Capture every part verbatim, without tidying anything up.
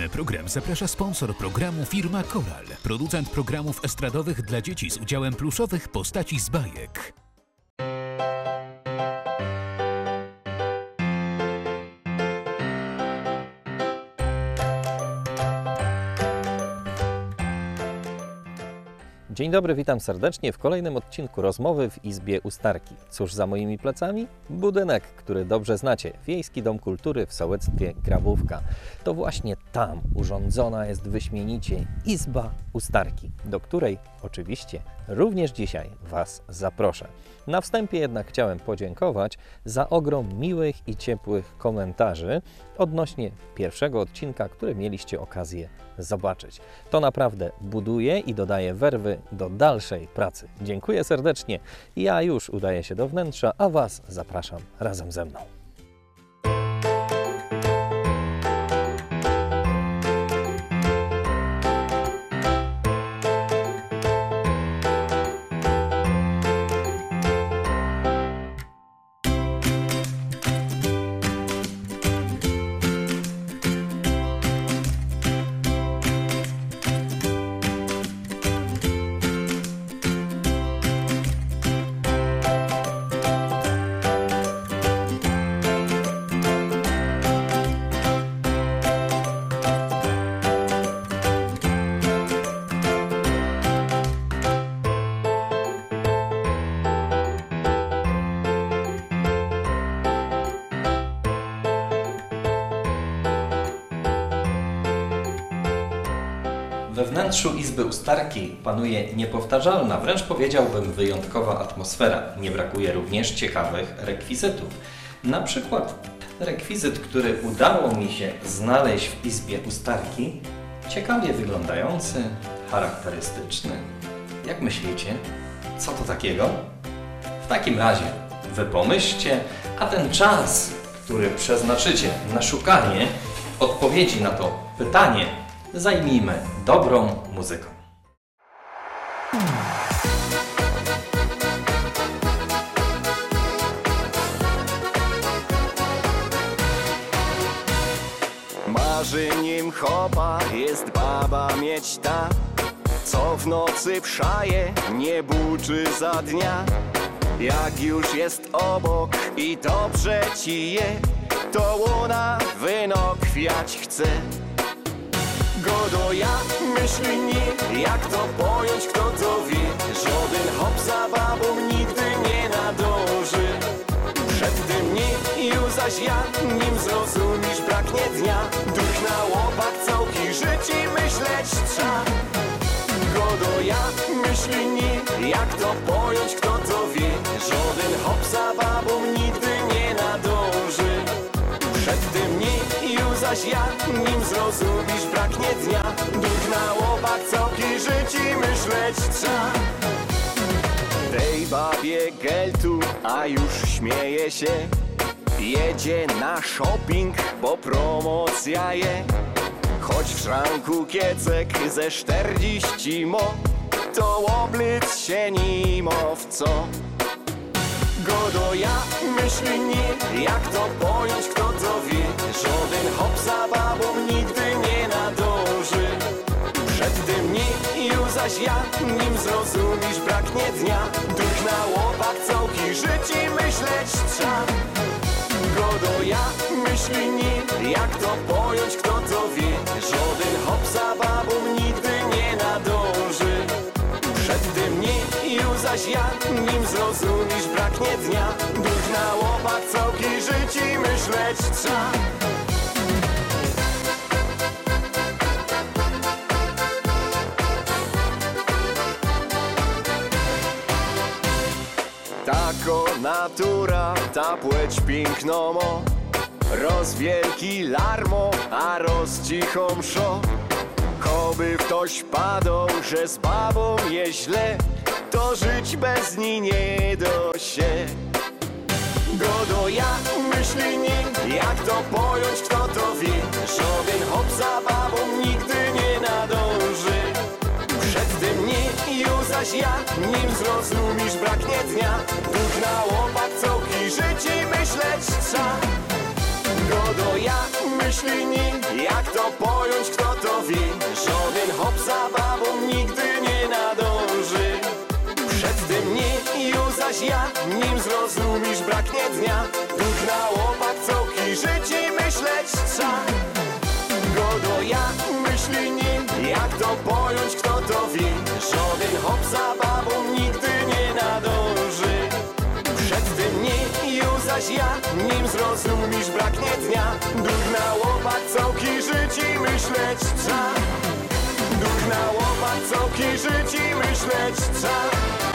następny program zaprasza sponsor programu firma Koral, producent programów estradowych dla dzieci z udziałem pluszowych postaci z bajek. Dzień dobry, witam serdecznie w kolejnym odcinku rozmowy w Izbie Ustarki. Cóż za moimi plecami? Budynek, który dobrze znacie. Wiejski Dom Kultury w sołectwie Grabówka. To właśnie tam urządzona jest wyśmienicie Izba Ustarki, do której oczywiście również dzisiaj Was zaproszę. Na wstępie jednak chciałem podziękować za ogrom miłych i ciepłych komentarzy odnośnie pierwszego odcinka, który mieliście okazję zobaczyć. To naprawdę buduje i dodaje werwy do dalszej pracy. Dziękuję serdecznie. Ja już udaję się do wnętrza, a Was zapraszam razem ze mną. We wnętrzu Izby Ustarki panuje niepowtarzalna, wręcz powiedziałbym wyjątkowa atmosfera. Nie brakuje również ciekawych rekwizytów. Na przykład rekwizyt, który udało mi się znaleźć w Izbie Ustarki, ciekawie wyglądający, charakterystyczny. Jak myślicie, co to takiego? W takim razie wy pomyślcie, a ten czas, który przeznaczycie na szukanie odpowiedzi na to pytanie, zajmijmy dobrą muzyką. Marzeniem chopa jest baba mieć ta, co w nocy wszaje, nie buczy za dnia. Jak już jest obok i dobrze ci je, to ona wyno kwiać chce. Godo ja myśli nie, jak to pojąć, kto to wie. Żaden hop za babą nigdy nie nadąży. Przed tym nie, już zaś ja, nim zrozumisz, braknie dnia. Duch na łopak całki życi myśleć trza. Godo ja myśli nie, jak to pojąć, kto to wie. Żaden hop za babą nigdy nie nadąży. Przed tym nie, już zaś ja, nim zrozumisz, braknie dnia. Duch na łopak całki życi myśleć trza. Tej babie geltu, a już śmieje się. Jedzie na shopping, bo promocja je. Choć w szranku kiecek ze czterdzieści mo, to oblic się nimo w co. Godo ja myśli nie, jak to pojąć, kto to wie. Żaden hop za babą nigdy nie nadąży. Przed tym nie, już zaś ja, nim zrozumisz, braknie dnia. Duch na łopak całki życi myśleć trza. Godo ja myśli nie, jak to pojąć, kto to wie. Żaden hop za babą nigdy nie nadąży. Przed tym nie, już zaś ja, nim zrozumisz, braknie dnia. Duch na łopak całki życi myśleć trza. Tako natura, ta płeć piękno mo. Roz wielki larmo, a roz cichą szo. Koby ktoś padał, że z babą je źle, to żyć bez niej nie do się. Godo ja myśli nie, jak to pojąć, kto to wie. Żaden hop za babą nigdy nie nadąży. Przed tym nie, już zaś ja, nim zrozumisz, braknie dnia. Duch na łopak całki życi myśleć trza. Godo jak myśli nim, jak to pojąć, kto to wie. Żaden hop za babą nigdy nie nadąży. Przed tym nie, ju zaś ja, nim zrozumisz, braknie dnia. Duch na łopak, całki życie myśleć trza. Godo jak myśli nim, jak to pojąć, kto to wie. Żaden hop za babą nigdy nie nadąży. Przed tym nie, ju zaś ja, nim zrozumisz, braknie dnia. Duch na łopak, całki życie myśleć trza. Duch na łopak, całki życie myśleć trza.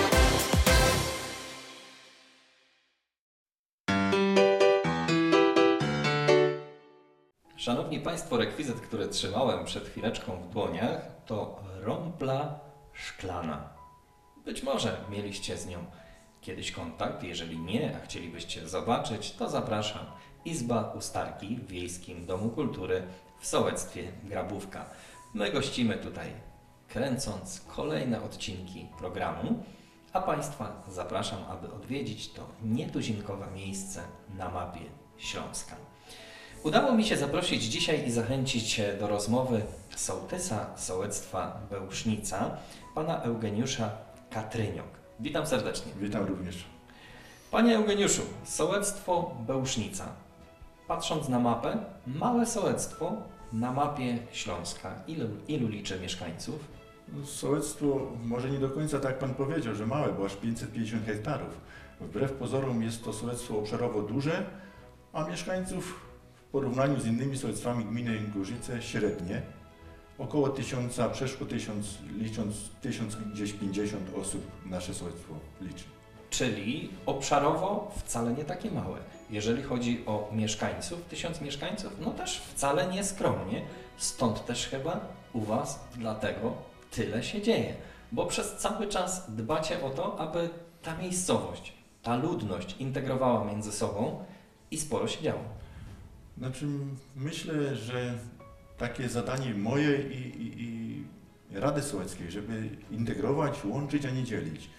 Szanowni Państwo, rekwizyt, który trzymałem przed chwileczką w dłoniach, to rąbla szklana. Być może mieliście z nią kiedyś kontakt. Jeżeli nie, a chcielibyście zobaczyć, to zapraszam. Izba Ustarki w Wiejskim Domu Kultury w sołectwie Grabówka. My gościmy tutaj, kręcąc kolejne odcinki programu, a Państwa zapraszam, aby odwiedzić to nietuzinkowe miejsce na mapie Śląska. Udało mi się zaprosić dzisiaj i zachęcić do rozmowy sołtysa sołectwa Bełsznica, pana Eugeniusza Katryniok. Witam serdecznie. Witam również. Panie Eugeniuszu, sołectwo Bełsznica. Patrząc na mapę, małe sołectwo na mapie Śląska. Ilu, ilu liczy mieszkańców? Sołectwo może nie do końca tak pan powiedział, że małe, bo aż pięćset pięćdziesiąt hektarów. Wbrew pozorom jest to sołectwo obszarowo duże, a mieszkańców w porównaniu z innymi sołectwami gminy Gorzyce średnie. Około tysiąca, przeszło tysiąc, licząc tysiąc gdzieś pięćdziesiąt osób nasze sołectwo liczy. Czyli obszarowo wcale nie takie małe. Jeżeli chodzi o mieszkańców, tysiąc mieszkańców, no też wcale nie skromnie. Stąd też chyba u Was dlatego tyle się dzieje. Bo przez cały czas dbacie o to, aby ta miejscowość, ta ludność integrowała między sobą i sporo się działo. Znaczy myślę, że takie zadanie moje i, i, i Rady Sołeckiej, żeby integrować, łączyć, a nie dzielić.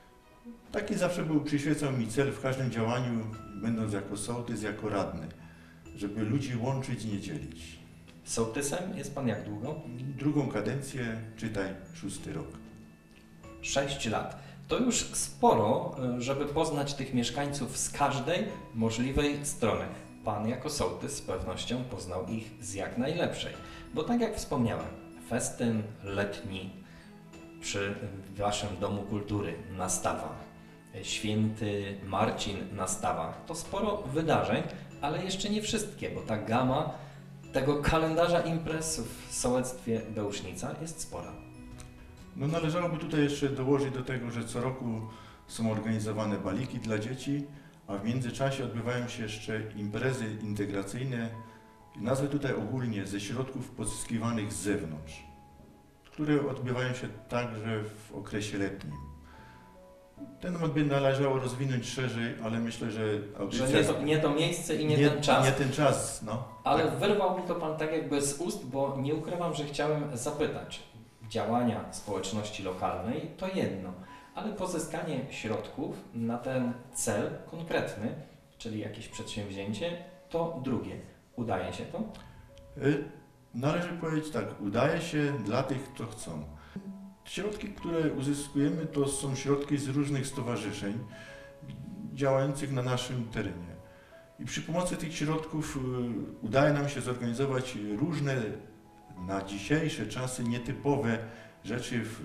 Taki zawsze był, przyświecał mi cel w każdym działaniu, będąc jako sołtys, jako radny, żeby ludzi łączyć i nie dzielić. Sołtysem jest Pan jak długo? Drugą kadencję, czytaj szósty rok. Sześć lat. To już sporo, żeby poznać tych mieszkańców z każdej możliwej strony. Pan jako sołtys z pewnością poznał ich z jak najlepszej. Bo tak jak wspomniałem, festyn letni przy Waszym Domu Kultury na Stawach, Święty Marcin na Stawach, to sporo wydarzeń, ale jeszcze nie wszystkie, bo ta gama tego kalendarza imprez w sołectwie Bełsznica jest spora. No należałoby tutaj jeszcze dołożyć do tego, że co roku są organizowane baliki dla dzieci, a w międzyczasie odbywają się jeszcze imprezy integracyjne, nazwę tutaj ogólnie ze środków pozyskiwanych z zewnątrz, które odbywają się także w okresie letnim. Ten temat by należało rozwinąć szerzej, ale myślę, że... Że nie to, nie to miejsce i nie, nie ten czas. Nie ten czas, no. Ale tak. wyrwał mi to Pan tak jakby z ust, bo nie ukrywam, że chciałem zapytać. Działania społeczności lokalnej to jedno, ale pozyskanie środków na ten cel konkretny, czyli jakieś przedsięwzięcie, to drugie. Udaje się to? Należy powiedzieć tak, udaje się dla tych, kto chcą. Środki, które uzyskujemy, to są środki z różnych stowarzyszeń działających na naszym terenie. I przy pomocy tych środków udaje nam się zorganizować różne na dzisiejsze czasy nietypowe rzeczy, w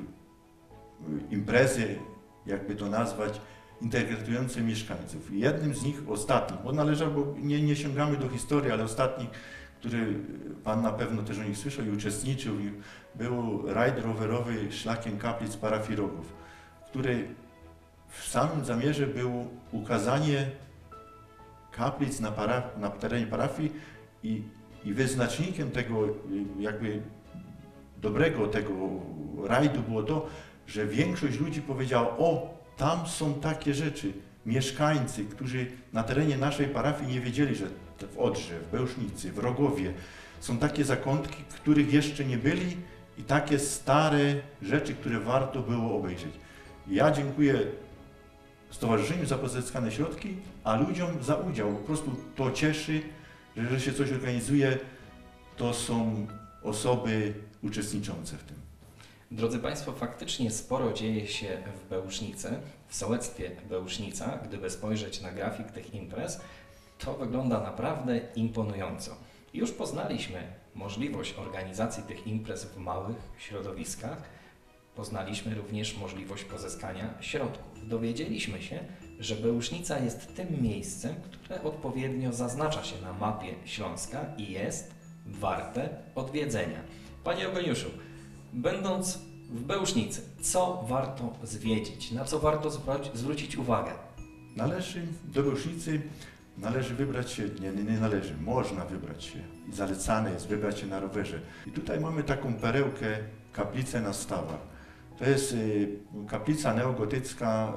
imprezy, jakby to nazwać, integrujące mieszkańców. I jednym z nich, ostatnich, bo należało, bo nie, nie sięgamy do historii, ale ostatni, który Pan na pewno też o nich słyszał i uczestniczył, był rajd rowerowy szlakiem kaplic parafii Rogów, który w samym zamierze był ukazanie kaplic na, paraf na terenie parafii i, i wyznacznikiem tego jakby dobrego tego rajdu było to, że większość ludzi powiedziała: o, tam są takie rzeczy. Mieszkańcy, którzy na terenie naszej parafii nie wiedzieli, że w Odrze, w Bełsznicy, w Rogowie są takie zakątki, których jeszcze nie byli i takie stare rzeczy, które warto było obejrzeć. Ja dziękuję stowarzyszeniu za pozyskane środki, a ludziom za udział. Po prostu to cieszy że, że się coś organizuje, to są osoby uczestniczące w tym. Drodzy Państwo, faktycznie sporo dzieje się w Bełżnicy, w sołectwie Bełżnica. Gdyby spojrzeć na grafik tych imprez, to wygląda naprawdę imponująco. Już poznaliśmy możliwość organizacji tych imprez w małych środowiskach. Poznaliśmy również możliwość pozyskania środków. Dowiedzieliśmy się, że Bełżnica jest tym miejscem, które odpowiednio zaznacza się na mapie Śląska i jest warte odwiedzenia. Panie Eugeniuszu, będąc w Bełżnicy, co warto zwiedzić? Na co warto zwrócić uwagę? Należy do Bełżnicy należy wybrać się, nie, nie, nie należy, można wybrać się i zalecane jest wybrać się na rowerze. I tutaj mamy taką perełkę, kaplicę na Stawach. To jest y, kaplica neogotycka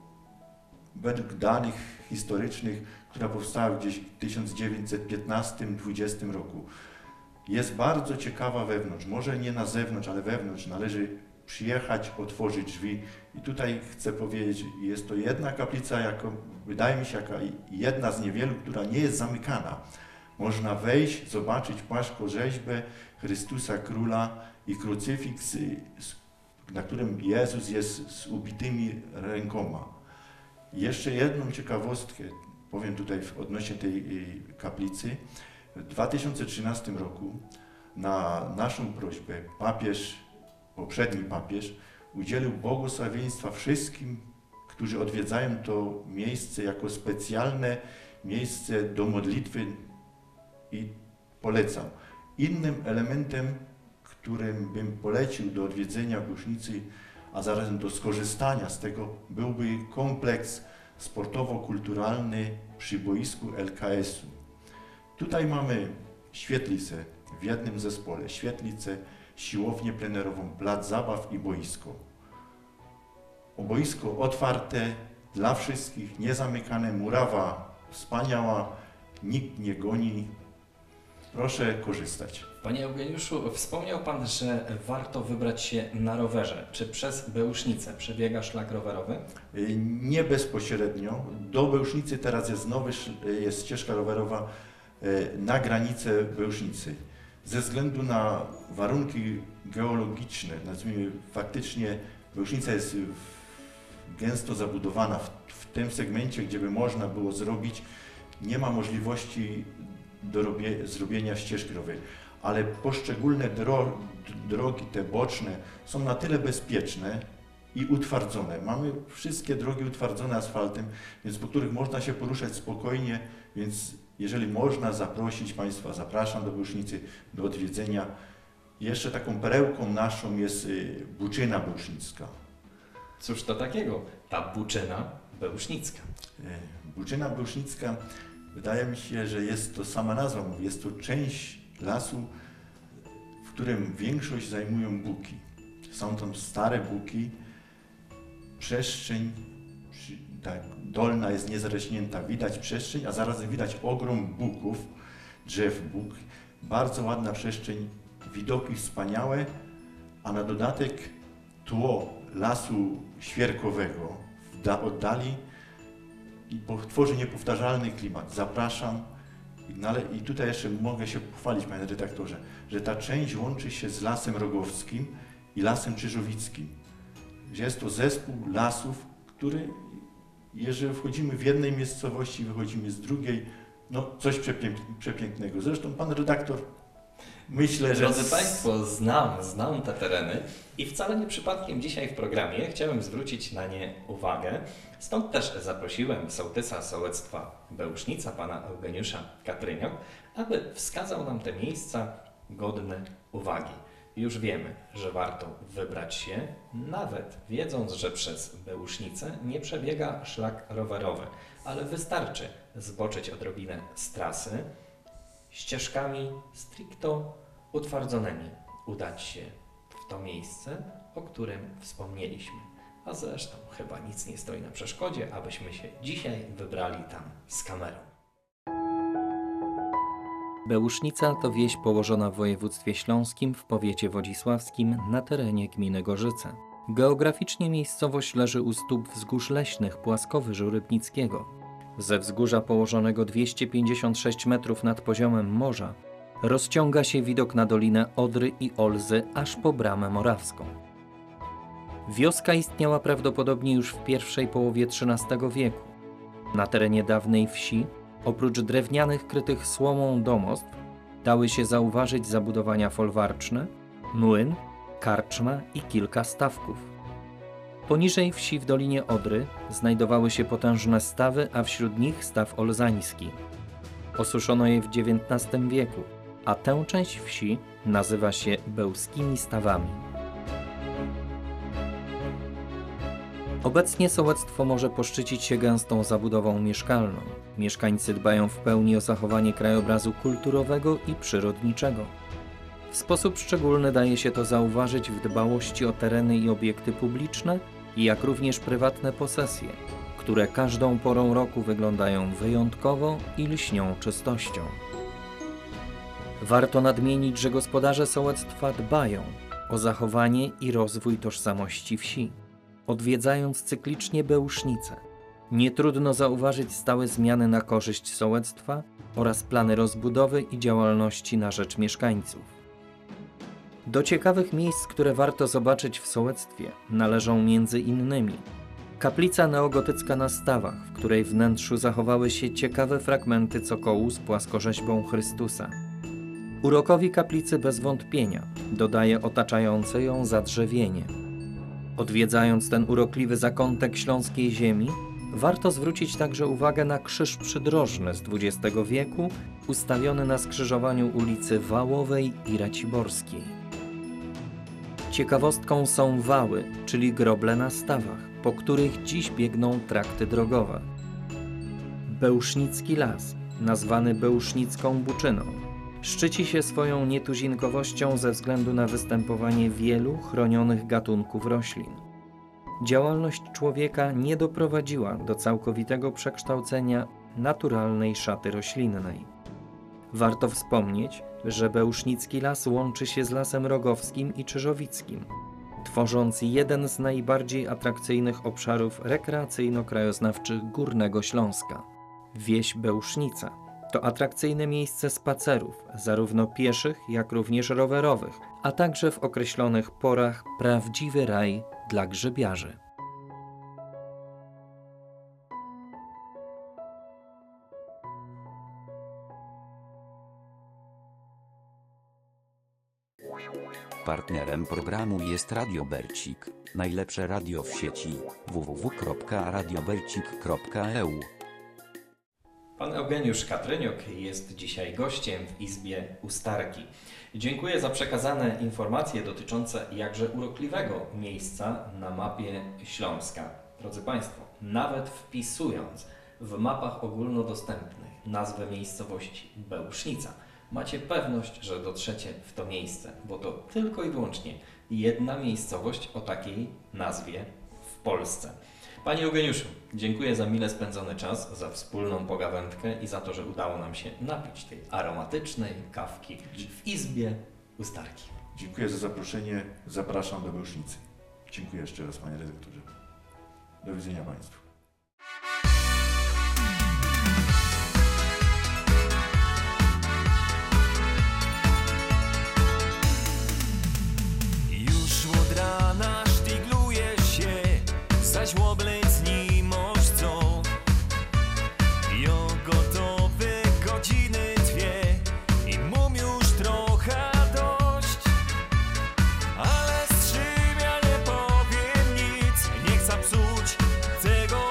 y, według danych historycznych, która powstała gdzieś w tysiąc dziewięćset piętnastym dwudziestym roku. Jest bardzo ciekawa wewnątrz, może nie na zewnątrz, ale wewnątrz. Należy przyjechać, otworzyć drzwi. I tutaj chcę powiedzieć, jest to jedna kaplica, jako, wydaje mi się, jaka jedna z niewielu, która nie jest zamykana. Można wejść, zobaczyć płaskorzeźbę Chrystusa Króla i krucyfiks, na którym Jezus jest z ubitymi rękoma. Jeszcze jedną ciekawostkę powiem tutaj odnośnie tej kaplicy. W dwa tysiące trzynastym roku na naszą prośbę papież, poprzedni papież, udzielił błogosławieństwa wszystkim, którzy odwiedzają to miejsce jako specjalne miejsce do modlitwy i polecam. Innym elementem, którym bym polecił do odwiedzenia Bełżnicy, a zarazem do skorzystania z tego, byłby kompleks sportowo-kulturalny przy boisku L K S u. Tutaj mamy świetlicę w jednym zespole, świetlicę, siłownię plenerową, plac zabaw i boisko. O boisko otwarte dla wszystkich, niezamykane, murawa wspaniała, nikt nie goni. Proszę korzystać. Panie Eugeniuszu, wspomniał Pan, że warto wybrać się na rowerze. Czy przez Bełżnicę przebiega szlak rowerowy? Nie bezpośrednio. Do Bełżnicy teraz jest nowy, jest ścieżka rowerowa na granicę Bełżnicy. Ze względu na warunki geologiczne, nazwijmy, faktycznie Bełżnica jest gęsto zabudowana w, w tym segmencie, gdzie by można było zrobić, nie ma możliwości do robie, zrobienia ścieżki rowerowej, ale poszczególne dro, drogi te boczne są na tyle bezpieczne i utwardzone. Mamy wszystkie drogi utwardzone asfaltem, więc po których można się poruszać spokojnie, więc jeżeli można zaprosić Państwa, zapraszam do Bełżnicy, do odwiedzenia. Jeszcze taką perełką naszą jest Buczyna Bełżnicka. Cóż to takiego, ta Buczyna Bełżnicka? Buczyna Bełżnicka, wydaje mi się, że jest to sama nazwa, jest to część lasu, w którym większość zajmują buki. Są tam stare buki, przestrzeń, tak, dolna jest niezarośnięta, widać przestrzeń, a zarazem widać ogrom buków, drzew buk. Bardzo ładna przestrzeń, widoki wspaniałe, a na dodatek tło lasu świerkowego w oddali i tworzy niepowtarzalny klimat. Zapraszam. I tutaj jeszcze mogę się pochwalić, panie redaktorze, że ta część łączy się z Lasem Rogowskim i Lasem Czyżowickim. Że jest to zespół lasów, który, jeżeli wchodzimy w jednej miejscowości, wychodzimy z drugiej, no coś przepięk przepięknego. Zresztą pan redaktor, myślę, że... Drodzy Państwo, znam, znam te tereny i wcale nie przypadkiem dzisiaj w programie chciałem zwrócić na nie uwagę. Stąd też zaprosiłem sołtysa sołectwa Bełżnica, pana Eugeniusza Katryniok, aby wskazał nam te miejsca godne uwagi. Już wiemy, że warto wybrać się, nawet wiedząc, że przez Bełżnicę nie przebiega szlak rowerowy, ale wystarczy zboczyć odrobinę z trasy, ścieżkami stricto utwardzonymi udać się w to miejsce, o którym wspomnieliśmy. A zresztą chyba nic nie stoi na przeszkodzie, abyśmy się dzisiaj wybrali tam z kamerą. Bełżnica to wieś położona w województwie śląskim w powiecie wodzisławskim na terenie gminy Gorzyce. Geograficznie miejscowość leży u stóp wzgórz leśnych Płaskowyżu Rybnickiego. ze wzgórza położonego dwieście pięćdziesiąt sześć metrów nad poziomem morza, rozciąga się widok na dolinę Odry i Olzy aż po Bramę Morawską. Wioska istniała prawdopodobnie już w pierwszej połowie trzynastego wieku. Na terenie dawnej wsi, oprócz drewnianych krytych słomą domostw, dały się zauważyć zabudowania folwarczne, młyn, karczma i kilka stawków. Poniżej wsi w Dolinie Odry znajdowały się potężne stawy, a wśród nich staw olzański. Osuszono je w dziewiętnastym wieku, a tę część wsi nazywa się Bełskimi Stawami. Obecnie sołectwo może poszczycić się gęstą zabudową mieszkalną. Mieszkańcy dbają w pełni o zachowanie krajobrazu kulturowego i przyrodniczego. W sposób szczególny daje się to zauważyć w dbałości o tereny i obiekty publiczne, jak również prywatne posesje, które każdą porą roku wyglądają wyjątkowo i lśnią czystością. Warto nadmienić, że gospodarze sołectwa dbają o zachowanie i rozwój tożsamości wsi. Odwiedzając cyklicznie Bełsznice, nie trudno zauważyć stałe zmiany na korzyść sołectwa oraz plany rozbudowy i działalności na rzecz mieszkańców. Do ciekawych miejsc, które warto zobaczyć w sołectwie, należą między innymi kaplica neogotycka na Stawach, w której wnętrzu zachowały się ciekawe fragmenty cokołu z płaskorzeźbą Chrystusa. Urokowi kaplicy bez wątpienia dodaje otaczające ją zadrzewienie. Odwiedzając ten urokliwy zakątek śląskiej ziemi, warto zwrócić także uwagę na krzyż przydrożny z dwudziestego wieku, ustawiony na skrzyżowaniu ulicy Wałowej i Raciborskiej. Ciekawostką są wały, czyli groble na stawach, po których dziś biegną trakty drogowe. Bełsznicki Las, nazwany Bełsznicką Buczyną, szczyci się swoją nietuzinkowością ze względu na występowanie wielu chronionych gatunków roślin. Działalność człowieka nie doprowadziła do całkowitego przekształcenia naturalnej szaty roślinnej. Warto wspomnieć, że Bełsznicki Las łączy się z Lasem Rogowskim i Czyżowickim, tworząc jeden z najbardziej atrakcyjnych obszarów rekreacyjno-krajoznawczych Górnego Śląska. Wieś Bełsznica to atrakcyjne miejsce spacerów, zarówno pieszych, jak również rowerowych, a także w określonych porach prawdziwy raj dla grzybiarzy. Partnerem programu jest Radio Bercik, najlepsze radio w sieci w w w kropka radio bercik kropka e u. Pan Eugeniusz Katryniuk jest dzisiaj gościem w Izbie Ustarki. Dziękuję za przekazane informacje dotyczące jakże urokliwego miejsca na mapie Śląska. Drodzy Państwo, nawet wpisując w mapach ogólnodostępnych nazwę miejscowości Bełsznica, macie pewność, że dotrzecie w to miejsce, bo to tylko i wyłącznie jedna miejscowość o takiej nazwie w Polsce. Panie Eugeniuszu, dziękuję za mile spędzony czas, za wspólną pogawędkę i za to, że udało nam się napić tej aromatycznej kawki w Izbie Ustarki. Dziękuję za zaproszenie. Zapraszam do Bełsznicy. Dziękuję jeszcze raz, panie redaktorze. Do widzenia państwu. Tego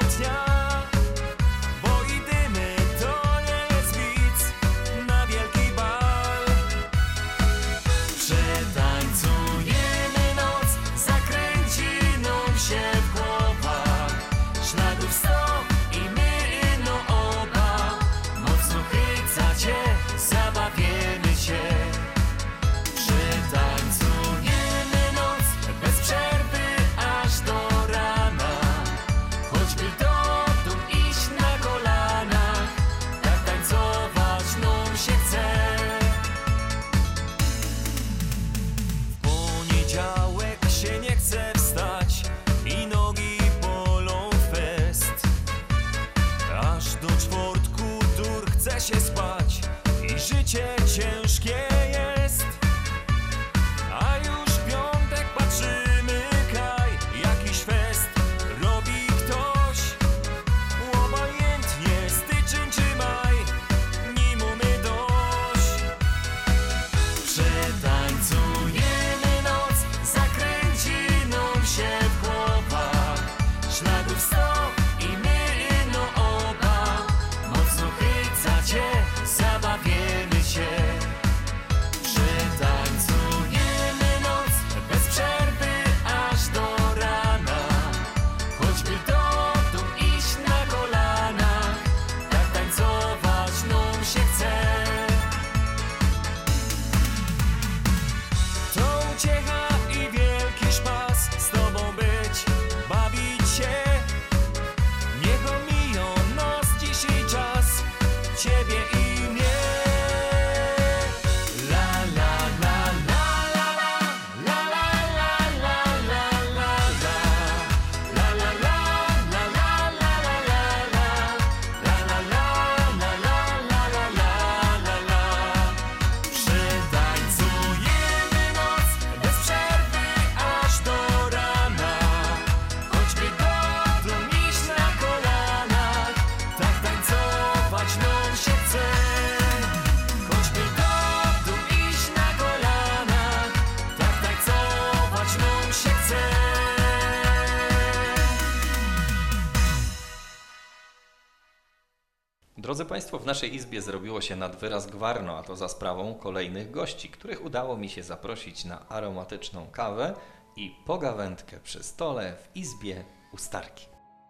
Drodzy Państwo, w naszej izbie zrobiło się nad wyraz gwarno, a to za sprawą kolejnych gości, których udało mi się zaprosić na aromatyczną kawę i pogawędkę przy stole w izbie Ustarki.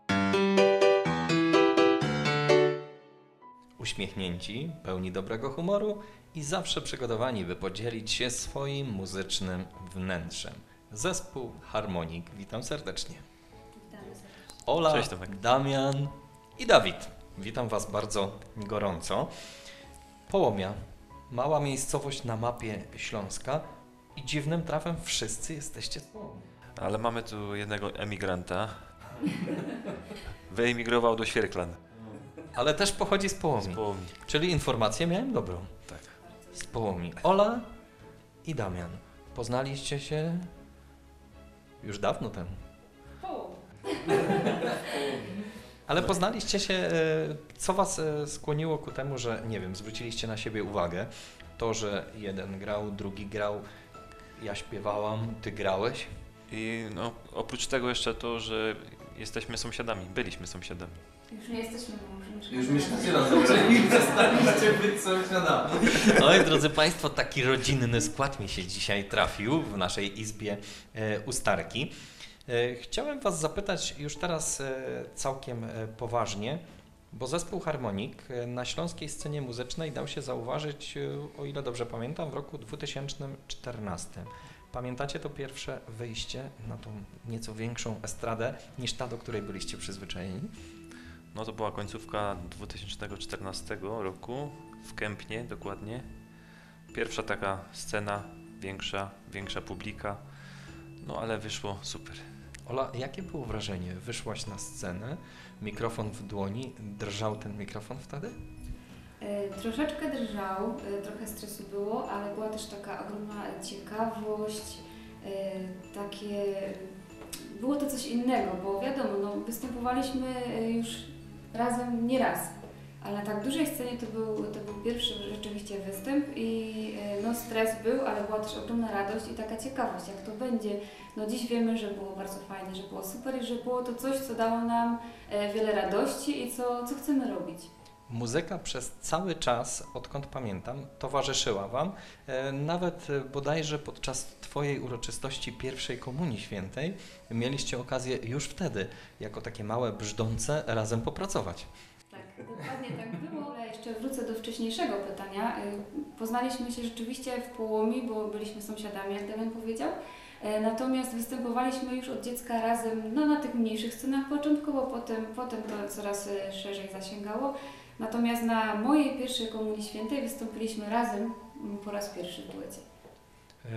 Uśmiechnięci, pełni dobrego humoru i zawsze przygotowani, by podzielić się swoim muzycznym wnętrzem. Zespół Harmonik. Witam serdecznie. Ola, Cześć, Tomek. Damian i Dawid. Witam Was bardzo gorąco. Połomia, mała miejscowość na mapie Śląska i dziwnym trafem wszyscy jesteście z Połomia. Ale mamy tu jednego emigranta. Wyemigrował do Świerklan. Ale też pochodzi z Połomi. Z Połomi. Czyli informację miałem dobrą. Tak. Z Połomi. Ola i Damian. Poznaliście się już dawno temu. Ale poznaliście się, e, co Was e, skłoniło ku temu, że, nie wiem, zwróciliście na siebie uwagę? To, że jeden grał, drugi grał, ja śpiewałam, Ty grałeś? I no, oprócz tego jeszcze to, że jesteśmy sąsiadami, byliśmy sąsiadami. Już nie jesteśmy, bo już mieszkamy. Już mieszkacie razem, czyli przestaliście być sąsiadami. Oj, drodzy Państwo, taki rodzinny skład mi się dzisiaj trafił w naszej izbie e, Ustarki. E, chciałem Was zapytać już teraz e, całkiem e, poważnie, bo zespół Harmonik e, na śląskiej scenie muzycznej dał się zauważyć, e, o ile dobrze pamiętam, w roku dwa tysiące czternastym. Pamiętacie to pierwsze wyjście na tą nieco większą estradę niż ta, do której byliście przyzwyczajeni? No to była końcówka dwa tysiące czternastego roku w Kępnie dokładnie. Pierwsza taka scena, większa, większa publika, no ale wyszło super. Ola, jakie było wrażenie? Wyszłaś na scenę, mikrofon w dłoni, drżał ten mikrofon wtedy? E, troszeczkę drżał, e, trochę stresu było, ale była też taka ogromna ciekawość, e, takie... Było to coś innego, bo wiadomo, no, występowaliśmy e, już razem nie raz, ale na tak dużej scenie to był, to był pierwszy rzeczywiście występ i e, no, stres był, ale była też ogromna radość i taka ciekawość, jak to będzie. No dziś wiemy, że było bardzo fajnie, że było super i że było to coś, co dało nam e, wiele radości i co, co chcemy robić. Muzyka przez cały czas, odkąd pamiętam, towarzyszyła Wam. E, nawet e, bodajże podczas Twojej uroczystości pierwszej Komunii Świętej mieliście okazję już wtedy, jako takie małe brzdące, razem popracować. Tak, dokładnie tak było. Ale jeszcze wrócę do wcześniejszego pytania. Y, Poznaliśmy się rzeczywiście w Połomi, bo byliśmy sąsiadami, jak Damian powiedział. E, Natomiast występowaliśmy już od dziecka razem no, na tych mniejszych scenach początkowo, potem, potem to coraz e, szerzej zasięgało. Natomiast na mojej pierwszej Komunii Świętej wystąpiliśmy razem m, po raz pierwszy w duecie. E,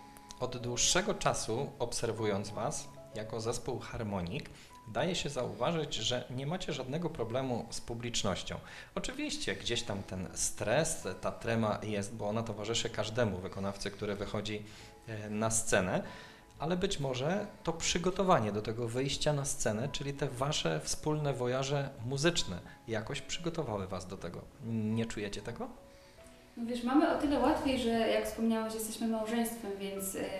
Od dłuższego czasu, obserwując Was jako zespół Harmonik, daje się zauważyć, że nie macie żadnego problemu z publicznością. Oczywiście gdzieś tam ten stres, ta trema jest, bo ona towarzyszy każdemu wykonawcy, który wychodzi e, na scenę, ale być może to przygotowanie do tego wyjścia na scenę, czyli te Wasze wspólne wojaże muzyczne, jakoś przygotowały Was do tego. Nie czujecie tego? No wiesz, mamy o tyle łatwiej, że jak wspomniałeś, jesteśmy małżeństwem, więc y,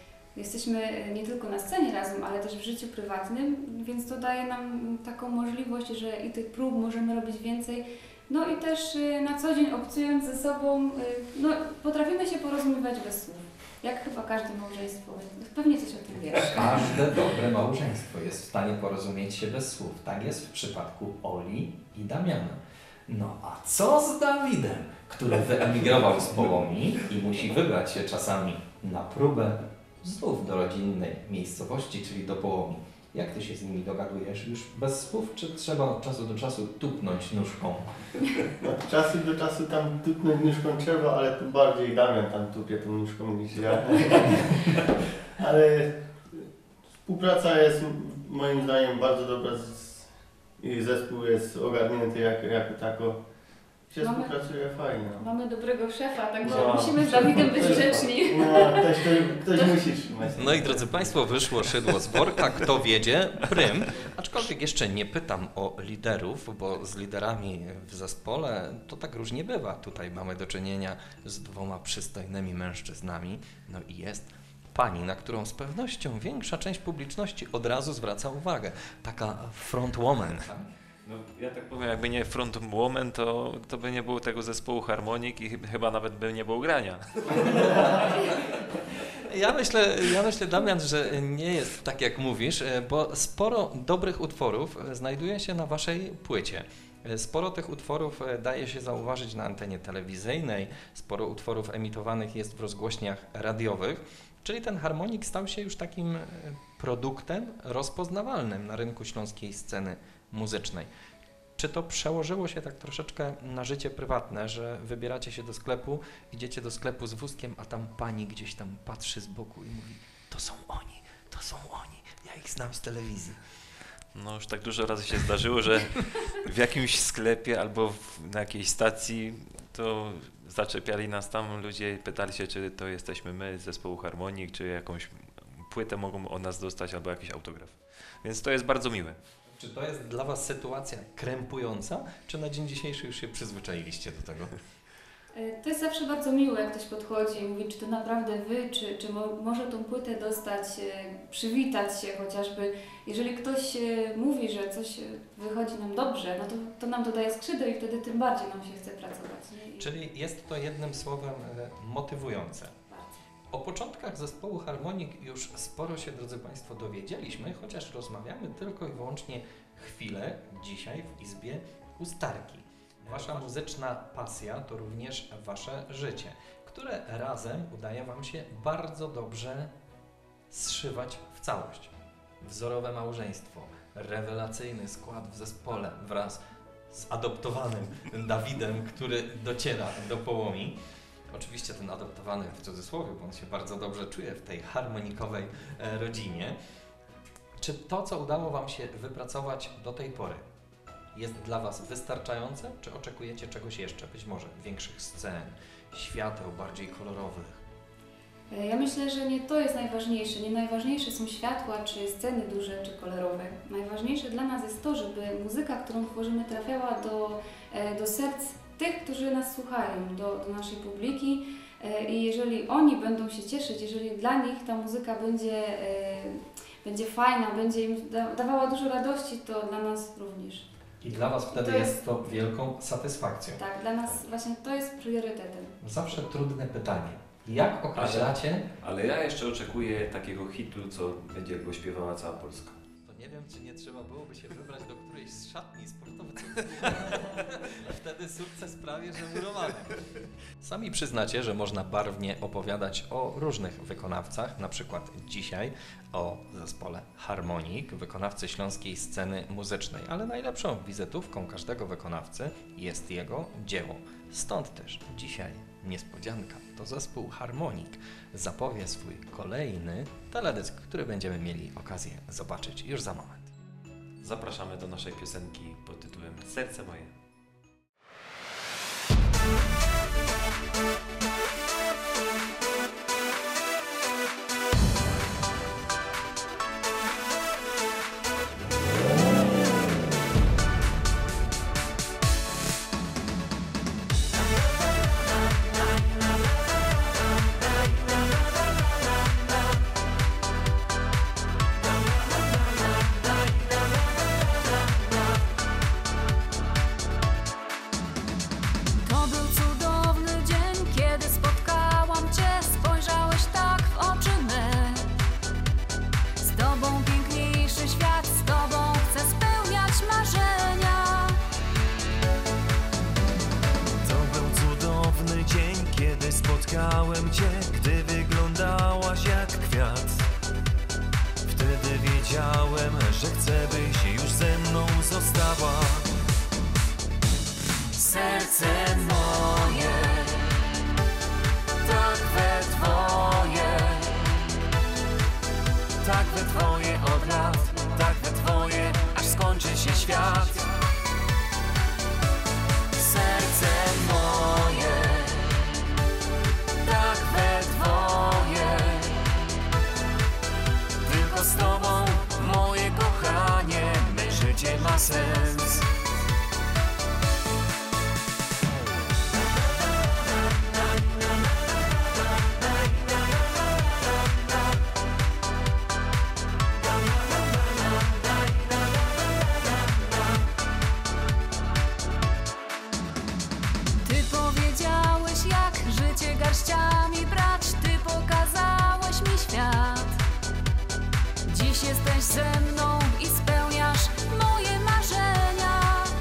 jesteśmy nie tylko na scenie razem, ale też w życiu prywatnym, więc to daje nam taką możliwość, że i tych prób możemy robić więcej. No i też y, na co dzień obcując ze sobą, y, no, potrafimy się porozumiewać bez słów. Jak chyba każde małżeństwo. Pewnie coś o tym wiesz. Każde dobre małżeństwo jest w stanie porozumieć się bez słów. Tak jest w przypadku Oli i Damiana. No a co z Dawidem, który wyemigrował z Połomi i musi wybrać się czasami na próbę znów do rodzinnej miejscowości, czyli do Połomi. Jak Ty się z nimi dogadujesz? Już bez słów, czy trzeba od czasu do czasu tupnąć nóżką? No, od czasu do czasu tam tupnąć nóżką trzeba, ale tu bardziej Damian tam tupie tą nóżką niż ja. Ale współpraca jest moim zdaniem bardzo dobra z, i zespół jest ogarnięty jako, jako tako. Się Mamy- współpracuje fajnie. No. Mamy dobrego szefa, także No. musimy z Dawidem być grzeczni. No, ktoś, ktoś, ktoś musi trzymać. No i drodzy Państwo, wyszło szydło z worka, kto wiedzie, prym. Aczkolwiek jeszcze nie pytam o liderów, bo z liderami w zespole to tak różnie bywa. Tutaj mamy do czynienia z dwoma przystojnymi mężczyznami. No i jest pani, na którą z pewnością większa część publiczności od razu zwraca uwagę. Taka frontwoman. No, ja tak powiem, jakby nie Front Woman, to, to by nie było tego zespołu Harmonik i chyba nawet by nie było grania. Ja myślę, ja myślę, Damian, że nie jest tak jak mówisz, bo sporo dobrych utworów znajduje się na waszej płycie. Sporo tych utworów daje się zauważyć na antenie telewizyjnej, sporo utworów emitowanych jest w rozgłośniach radiowych, czyli ten harmonik stał się już takim produktem rozpoznawalnym na rynku śląskiej sceny muzycznej. Czy to przełożyło się tak troszeczkę na życie prywatne, że wybieracie się do sklepu, idziecie do sklepu z wózkiem, a tam pani gdzieś tam patrzy z boku i mówi: to są oni, to są oni, ja ich znam z telewizji. No już tak dużo razy się zdarzyło, że w jakimś sklepie albo w, na jakiejś stacji to zaczepiali nas tam ludzie i pytali się, czy to jesteśmy my z zespołu Harmonik, czy jakąś płytę mogą od nas dostać albo jakiś autograf. Więc to jest bardzo miłe. Czy to jest dla was sytuacja krępująca, czy na dzień dzisiejszy już się przyzwyczailiście do tego? To jest zawsze bardzo miłe, jak ktoś podchodzi i mówi, czy to naprawdę wy, czy, czy mo może tą płytę dostać, przywitać się chociażby. Jeżeli ktoś mówi, że coś wychodzi nam dobrze, no to, to nam dodaje skrzydeł i wtedy tym bardziej nam się chce pracować. Nie? Czyli jest to jednym słowem motywujące. O początkach zespołu Harmonik już sporo się, drodzy Państwo, dowiedzieliśmy, chociaż rozmawiamy tylko i wyłącznie chwilę dzisiaj w Izbie Ustarki. Wasza muzyczna pasja to również wasze życie, które razem udaje wam się bardzo dobrze zszywać w całość. Wzorowe małżeństwo, rewelacyjny skład w zespole wraz z adoptowanym Dawidem, który dociera do Połomi. Oczywiście ten adoptowany w cudzysłowie, bo on się bardzo dobrze czuje w tej harmonikowej rodzinie. Czy to, co udało wam się wypracować do tej pory, jest dla was wystarczające, czy oczekujecie czegoś jeszcze? Być może większych scen, świateł bardziej kolorowych? Ja myślę, że nie to jest najważniejsze. Nie najważniejsze są światła, czy sceny duże, czy kolorowe. Najważniejsze dla nas jest to, żeby muzyka, którą tworzymy, trafiała do, do serc tych, którzy nas słuchają, do, do naszej publiki. I jeżeli oni będą się cieszyć, jeżeli dla nich ta muzyka będzie, będzie fajna, będzie im dawała dużo radości, to dla nas również. I dla was wtedy to jest, jest to wielką satysfakcją. Tak, dla nas właśnie to jest priorytetem. Zawsze trudne pytanie. Jak określacie? Ale, ale ja jeszcze oczekuję takiego hitu, co będzie go śpiewała cała Polska. To nie wiem, czy nie trzeba byłoby się wybrać do którejś z szatni sportowców. Wtedy sukces prawie że murowany. Sami przyznacie, że można barwnie opowiadać o różnych wykonawcach, na przykład dzisiaj o zespole Harmonik, wykonawcy śląskiej sceny muzycznej, ale najlepszą wizytówką każdego wykonawcy jest jego dzieło. Stąd też dzisiaj niespodzianka. To zespół Harmonik zapowie swój kolejny teledysk, który będziemy mieli okazję zobaczyć już za moment. Zapraszamy do naszej piosenki pod tytułem Serce moje. Spotkałem Cię, gdy wyglądałaś jak kwiat. Wtedy wiedziałem, że chcę, byś już ze mną została. Serce moje, tak we Twoje, tak we Twoje od lat, tak we Twoje, aż skończy się świat. Serce moje, tak we Twoje, tylko z Tobą, moje kochanie, me życie ma sens. jesteś ze mną i spełniasz moje marzenia.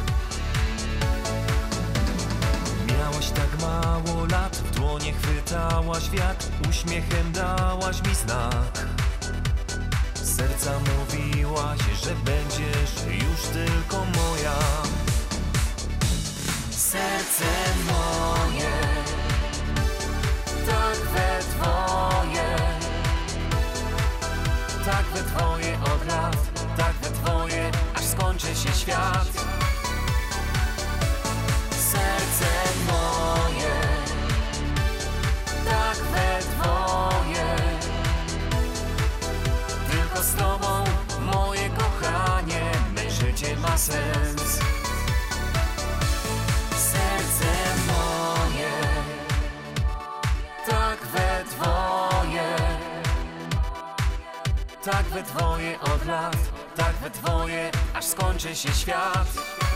Miałaś tak mało lat, w dłonie chwytałaś wiatr, uśmiechem dałaś mi znak. Serca mówiłaś, że będziesz już tylko moja. Serce moje, tak we dwoje, tak we dwoje od lat, tak we dwoje, aż skończy się świat. serce moje, tak we dwoje, tylko z tobą, moje kochanie, me życie ma sens. serce moje, tak we dwoje, tak we dwoje od lat, tak we dwoje, aż skończy się świat.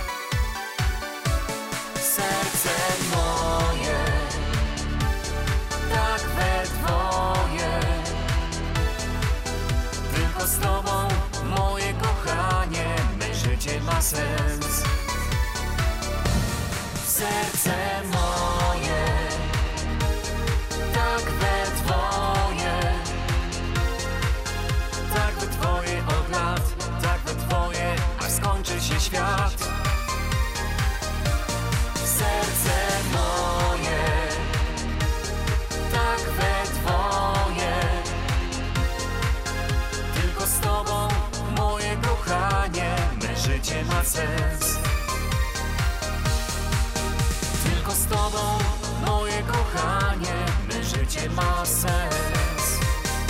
serce moje, tak we dwoje, tylko z tobą, moje kochanie, me życie ma sens. serce moje, tak we dwoje, tak we dwoje od lat, tak we dwoje, aż skończy się świat. serce moje, tak we dwoje, tylko z tobą, moje kochanie, me życie ma sens. Tylko z tobą, moje kochanie, me życie ma sens.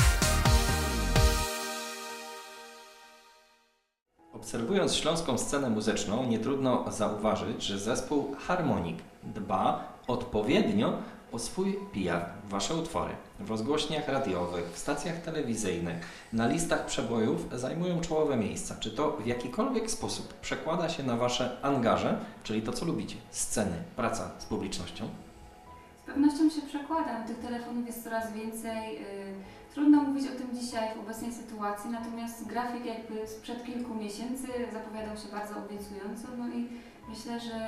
Obserwując śląską scenę muzyczną, nie trudno zauważyć, że zespół Harmonik dba odpowiednio o swój P R, wasze utwory. W rozgłośniach radiowych, w stacjach telewizyjnych, na listach przebojów zajmują czołowe miejsca. Czy to w jakikolwiek sposób przekłada się na wasze angaże, czyli to, co lubicie? Sceny, praca z publicznością? Z pewnością się przekłada. Tych telefonów jest coraz więcej. Yy, trudno mówić o tym dzisiaj w obecnej sytuacji, natomiast grafik jakby sprzed kilku miesięcy zapowiadał się bardzo obiecująco, no i myślę, że,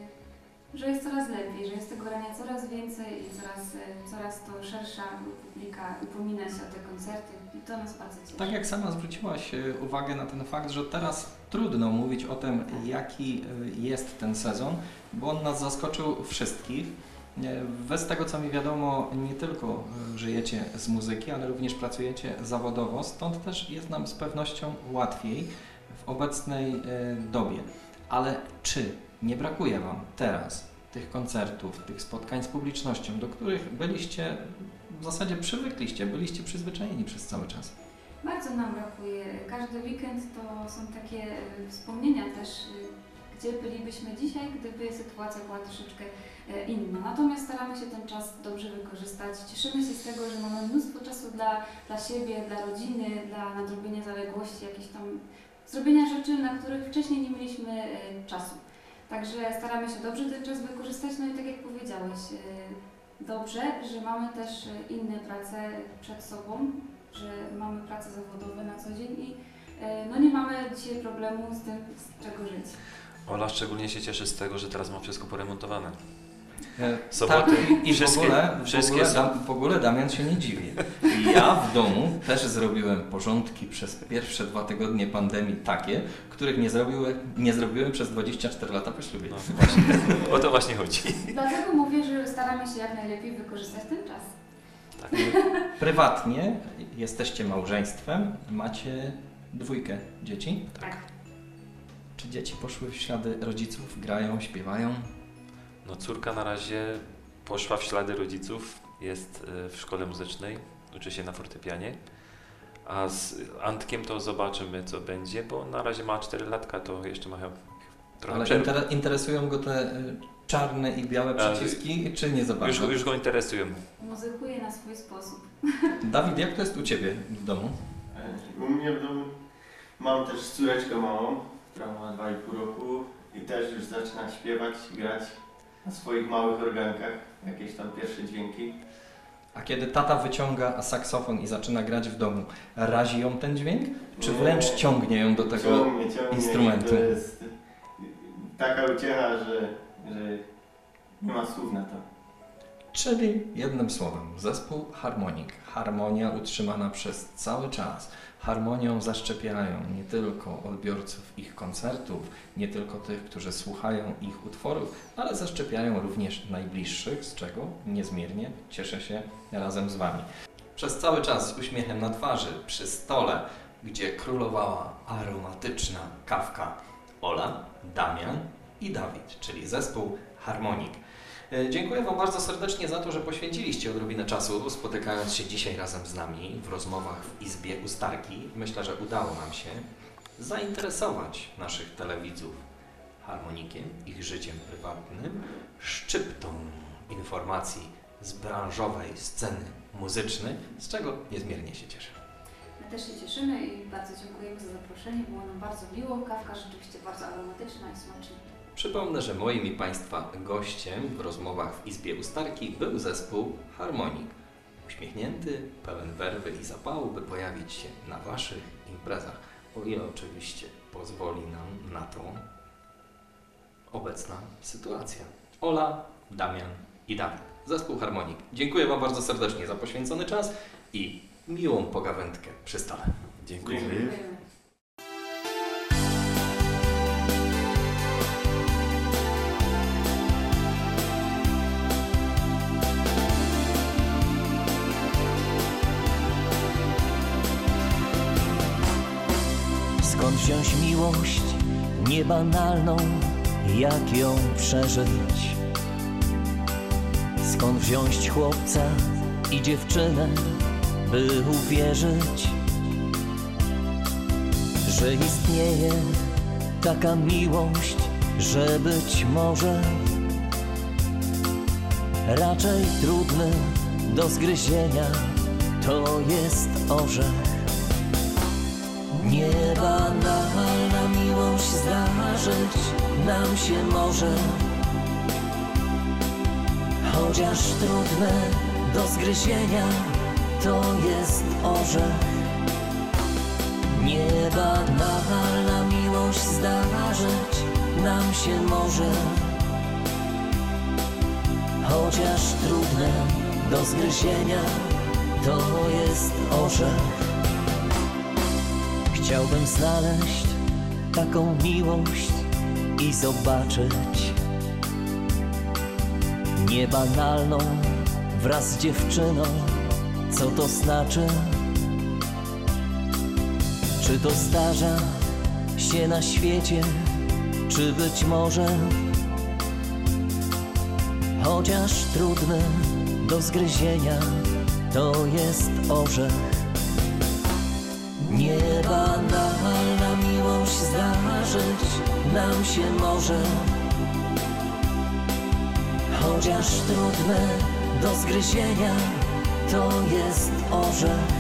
yy, że jest coraz lepiej, że jest tego grania coraz więcej i coraz, yy, coraz to szersza publika upomina się o te koncerty i to nas bardzo cieszy. Tak jak sama zwróciłaś uwagę na ten fakt, że teraz trudno mówić o tym, jaki jest ten sezon, bo on nas zaskoczył wszystkich. Wy, z tego co mi wiadomo, nie tylko żyjecie z muzyki, ale również pracujecie zawodowo, stąd też jest nam z pewnością łatwiej w obecnej dobie. Ale czy nie brakuje Wam teraz tych koncertów, tych spotkań z publicznością, do których byliście, w zasadzie przywykliście, byliście przyzwyczajeni przez cały czas? Bardzo nam brakuje. Każdy weekend to są takie wspomnienia też, gdzie bylibyśmy dzisiaj, gdyby sytuacja była troszeczkę inna. Natomiast staramy się ten czas dobrze wykorzystać. Cieszymy się z tego, że mamy mnóstwo czasu dla, dla siebie, dla rodziny, dla nadrobienia zaległości, jakieś tam zrobienia rzeczy, na których wcześniej nie mieliśmy czasu. Także staramy się dobrze ten czas wykorzystać, no i tak jak powiedziałeś, dobrze, że mamy też inne prace przed sobą, że mamy pracę zawodową na co dzień i no nie mamy dzisiaj problemu z tym, z czego żyć. Ola szczególnie się cieszy z tego, że teraz ma wszystko poremontowane. Soboty, tak, i wszystkie, w ogóle, wszystkie w, ogóle, są... w ogóle Damian się nie dziwi. Ja w domu też zrobiłem porządki przez pierwsze dwa tygodnie pandemii takie, których nie zrobiłem, nie zrobiłem przez dwadzieścia cztery lata po ślubie. No właśnie, o to właśnie chodzi. Dlatego mówię, że staramy się jak najlepiej wykorzystać ten czas. Tak. Prywatnie jesteście małżeństwem, macie dwójkę dzieci? Tak. Czy dzieci poszły w ślady rodziców, grają, śpiewają? No córka na razie poszła w ślady rodziców, jest w szkole muzycznej, uczy się na fortepianie, a z Antkiem to zobaczymy, co będzie, bo na razie ma cztery latka, to jeszcze ma trochę Ale przerwy. inter interesują go te czarne i białe przyciski, a, czy nie za bardzo? Już, już go interesują. Muzykuje na swój sposób. Dawid, jak to jest u Ciebie w domu? U mnie w domu mam też córeczkę małą, która ma dwa i pół roku i też już zaczyna śpiewać, grać na swoich małych organkach, jakieś tam pierwsze dźwięki. A kiedy tata wyciąga saksofon i zaczyna grać w domu, razi ją ten dźwięk? Czy wręcz Nie, ciągnie ją do tego ciągnie, ciągnie. instrumentu? To jest taka uciecha, że, że nie ma słów na to. Czyli jednym słowem, zespół Harmonik. Harmonia utrzymana przez cały czas. Harmonią zaszczepiają nie tylko odbiorców ich koncertów, nie tylko tych, którzy słuchają ich utworów, ale zaszczepiają również najbliższych, z czego niezmiernie cieszę się razem z Wami. Przez cały czas z uśmiechem na twarzy, przy stole, gdzie królowała aromatyczna kawka, Ola, Damian i Dawid, czyli zespół Harmonik. Dziękuję Wam bardzo serdecznie za to, że poświęciliście odrobinę czasu, spotykając się dzisiaj razem z nami w rozmowach w Izbie Ustarki. Myślę, że udało nam się zainteresować naszych telewidzów harmonikiem, ich życiem prywatnym, szczyptą informacji z branżowej sceny muzycznej, z czego niezmiernie się cieszę. My też się cieszymy i bardzo dziękujemy za zaproszenie. Było nam bardzo miło. Kawka rzeczywiście bardzo aromatyczna i smaczna. Przypomnę, że moim i Państwa gościem w rozmowach w Izbie Ustarki był zespół Harmonik. Uśmiechnięty, pełen werwy i zapału, by pojawić się na Waszych imprezach. O ile oczywiście pozwoli nam na to obecna sytuacja. Ola, Damian i Dawid. Zespół Harmonik. Dziękuję Wam bardzo serdecznie za poświęcony czas i miłą pogawędkę przy stole. Dziękuję. Dziękujemy. Skąd wziąć miłość niebanalną, jak ją przeżyć? Skąd wziąć chłopca i dziewczynę, by uwierzyć, że istnieje taka miłość, że być może raczej trudny do zgryzienia to jest orzech. Niebanalna miłość zdarzyć nam się może, chociaż trudne do zgryzienia to jest orzech. Niebanalna miłość zdarzyć nam się może, chociaż trudne do zgryzienia to jest orzech. Chciałbym znaleźć taką miłość i zobaczyć niebanalną wraz z dziewczyną, co to znaczy. Czy to zdarza się na świecie, czy być może chociaż trudny do zgryzienia to jest orzech. Niebanalna miłość zdarzyć nam się może, chociaż trudne do zgryzienia to jest orzech.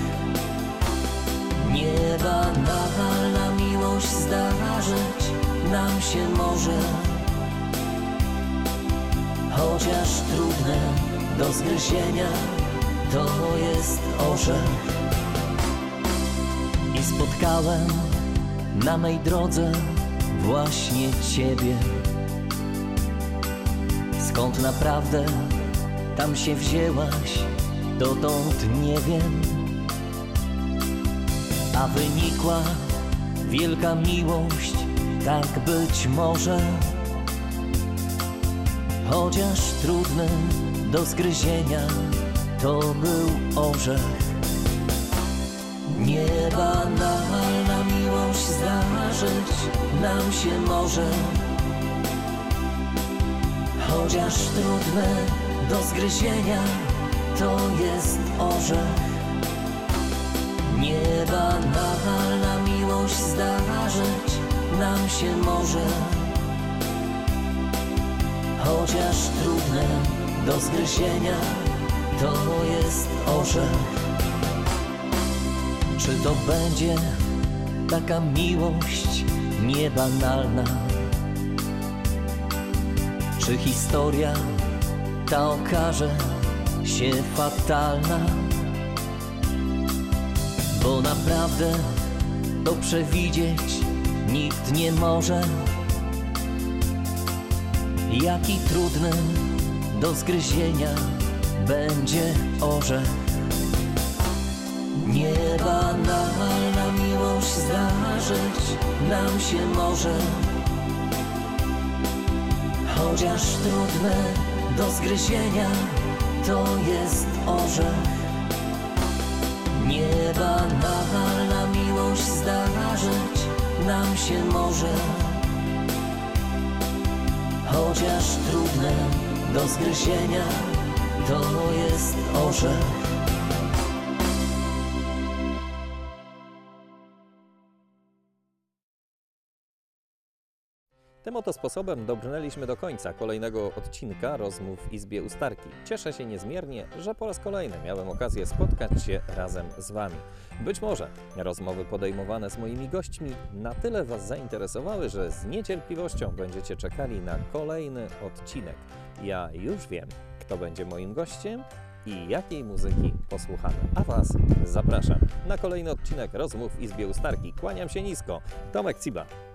Niebanalna miłość zdarzyć nam się może, chociaż trudne do zgryzienia to jest orzech. I spotkałem na mej drodze właśnie Ciebie. Skąd naprawdę tam się wzięłaś, dotąd nie wiem. A wynikła wielka miłość, tak być może, chociaż trudny do zgryzienia to był orzech. Niebanalna miłość zdarzyć nam się może, chociaż trudne do zgryzienia to jest orzech. Niebanalna miłość zdarzyć nam się może, chociaż trudne do zgryzienia to jest orzech. Czy to będzie taka miłość niebanalna? Czy historia ta okaże się fatalna, bo naprawdę to przewidzieć nikt nie może. Jaki trudny do zgryzienia będzie orzech. Niebanalna miłość zdarzyć nam się może, chociaż trudne do zgryzienia to jest orzech. Niebanalna miłość zdarzyć nam się może, chociaż trudne do zgryzienia to jest orzech. Tym oto sposobem dobrnęliśmy do końca kolejnego odcinka Rozmów w Izbie Ustarki. Cieszę się niezmiernie, że po raz kolejny miałem okazję spotkać się razem z Wami. Być może rozmowy podejmowane z moimi gośćmi na tyle Was zainteresowały, że z niecierpliwością będziecie czekali na kolejny odcinek. Ja już wiem, kto będzie moim gościem i jakiej muzyki posłuchamy. A Was zapraszam na kolejny odcinek Rozmów w Izbie Ustarki. Kłaniam się nisko. Tomek Ciba.